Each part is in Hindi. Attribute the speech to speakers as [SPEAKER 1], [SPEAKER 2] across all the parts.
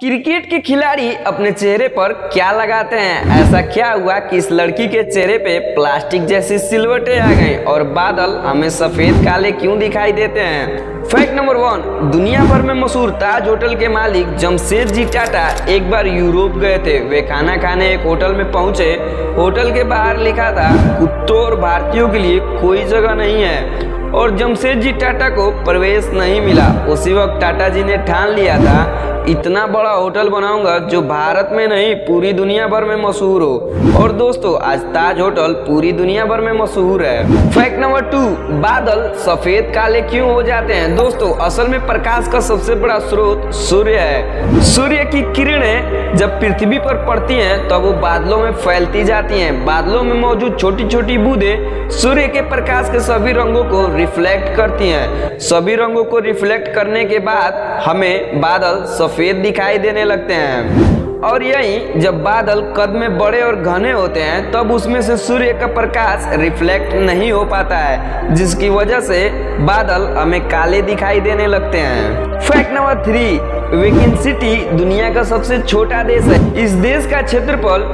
[SPEAKER 1] क्रिकेट के खिलाड़ी अपने चेहरे पर क्या लगाते हैं? ऐसा क्या हुआ कि इस लड़की के चेहरे पे प्लास्टिक जैसी सिलवटें आ गई और बादल हमें सफेद काले क्यों दिखाई देते हैं? फैक्ट नंबर 1, दुनिया भर में मशहूर ताज होटल के मालिक जमशेदजी टाटा एक बार यूरोप गए थे। वे खाना खाने एक होटल में पहुंचे। होटल के बाहर लिखा था कुत्तों और भारतीयों के लिए कोई जगह नहीं है और जमशेदजी टाटा को प्रवेश नहीं मिला। उसी वक्त टाटा जी ने ठान लिया था इतना बड़ा होटल बनाऊंगा जो भारत में नहीं पूरी दुनिया भर में मशहूर हो। और दोस्तों आज ताज होटल पूरी दुनिया भर में मशहूर है। फैक्ट नंबर 2, बादल सफेद काले क्यों हो जाते हैं? दोस्तों असल में प्रकाश का सबसे बड़ा स्रोत सूर्य है। सूर्य की किरणें जब पृथ्वी पर पड़ती हैं तब वो बादलों में फैलती जाती हैं। बादलों में मौजूद छोटी छोटी बूंदें सूर्य के प्रकाश के सभी रंगों को रिफ्लेक्ट करती हैं। सभी रंगों को रिफ्लेक्ट करने के बाद हमें बादल सफेद दिखाई देने लगते हैं। और यही जब बादल कद में बड़े और घने होते हैं तब उसमें से सूर्य का प्रकाश रिफ्लेक्ट नहीं हो पाता है, जिसकी वजह से बादल हमें काले दिखाई देने लगते हैं। फैक्ट नंबर 3, वेटिकन सिटी दुनिया का सबसे छोटा देश है। इस देश का क्षेत्रफल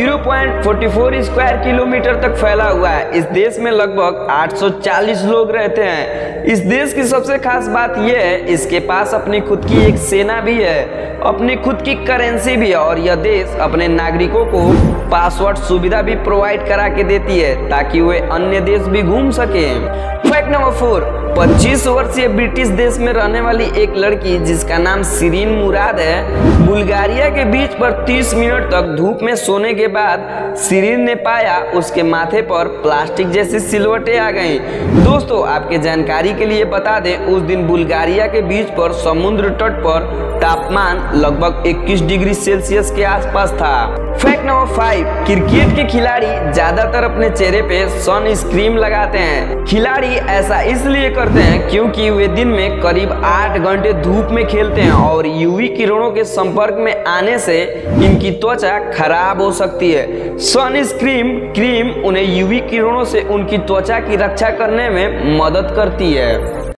[SPEAKER 1] 0.44 स्क्वायर किलोमीटर तक फैला हुआ है। इस देश में लगभग 840 लोग रहते हैं। इस देश की सबसे खास बात यह है इसके पास अपनी खुद की एक सेना भी है, अपनी खुद की करेंसी भी है और यह देश अपने नागरिकों को पासवर्ड सुविधा भी प्रोवाइड करा के देती है ताकि वे अन्य देश भी घूम सके। फैक्ट नंबर 4, 25 वर्षीय ब्रिटिश देश में रहने वाली एक लड़की जिसका नाम शिरीन मुराद है, बुल्गारिया के बीच पर 30 मिनट तक धूप में सोने के बाद शिरीन ने पाया उसके माथे पर प्लास्टिक जैसी सिलवटें आ गईं। दोस्तों आपके जानकारी के लिए बता दें उस दिन बुल्गारिया के बीच पर समुद्र तट पर तापमान लगभग 21 डिग्री सेल्सियस के आसपास था। फैक्ट नंबर 5, क्रिकेट के खिलाड़ी ज्यादातर अपने चेहरे पे सन स्क्रीन लगाते हैं। खिलाड़ी ऐसा इसलिए करते हैं क्योंकि वे दिन में करीब 8 घंटे धूप में खेलते हैं और यूवी किरणों के संपर्क में आने से इनकी त्वचा खराब हो सकती है। सन स्क्रीन क्रीम उन्हें यूवी किरणों से उनकी त्वचा की रक्षा करने में मदद करती है।